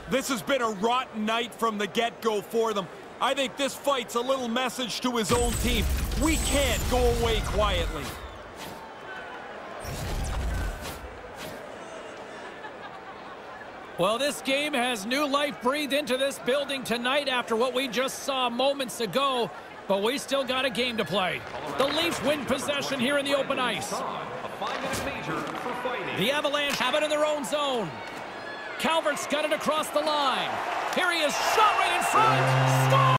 This has been a rotten night from the get-go for them. I think this fight's a little message to his own team. We can't go away quietly. Well, this game has new life breathed into this building tonight after what we just saw moments ago, but we still got a game to play. The Leafs win possession here in the open ice. The Avalanche have it in their own zone. Calvert's got it across the line. Here he is, shot right in front. Score!